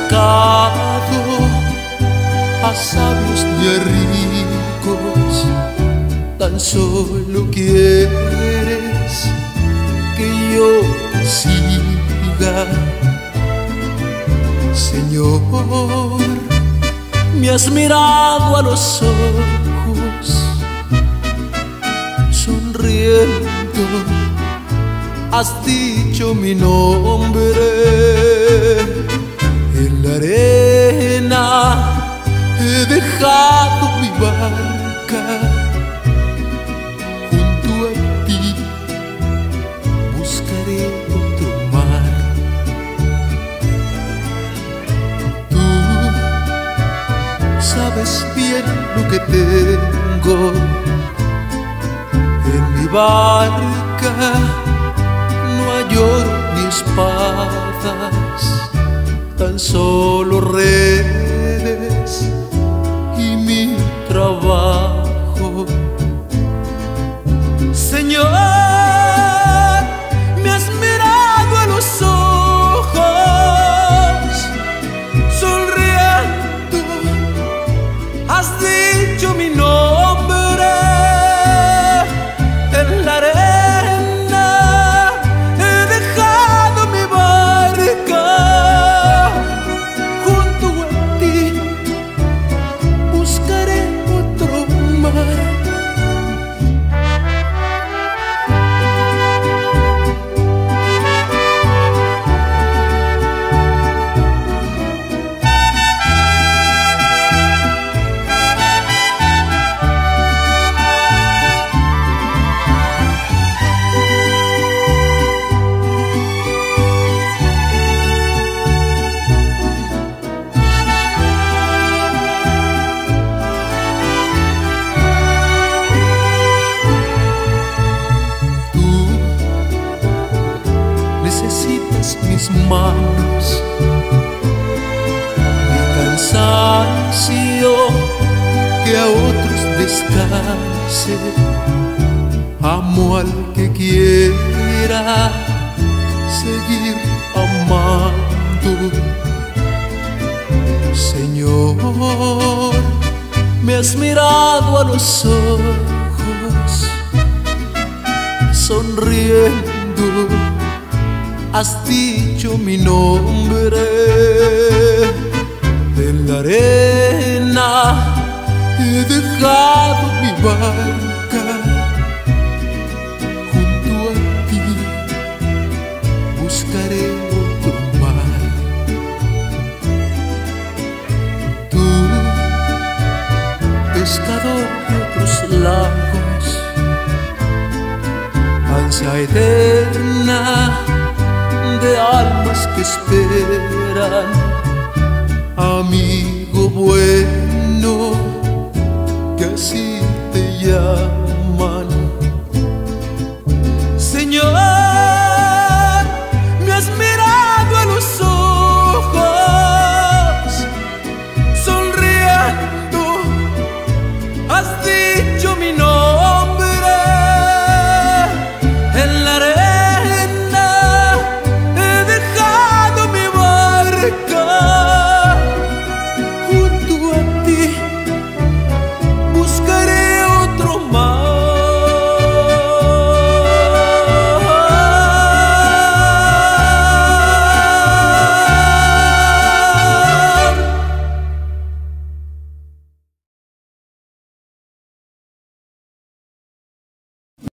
buscado a sabios ni a ricos, tan solo quieres que yo te siga. Señor, me has mirado a los ojos, sonriendo, has dicho mi nombre. En la arena he dejado mi barca, junto a ti buscaré otro mar. Tú sabes bien lo que tengo en mi barca. No hay oro ni espadas, tan solo redes y mi trabajo. Señor, me has mirado a los ojos, sonriendo, has dicho mi nombre. En la arena he dejado mi barca, junto a ti buscaré otro mar. Necesitas mis manos, mi cansancio, que a otros descanse. Amo al que quiera seguir amando. Señor, me has mirado a los ojos, sonriendo, has dicho mi nombre. En la arena he dejado mi barca, junto a ti buscaré otro mar. Tú, pescador de otros lagos, ansia eterna de almas que esperan, amigo bueno, que así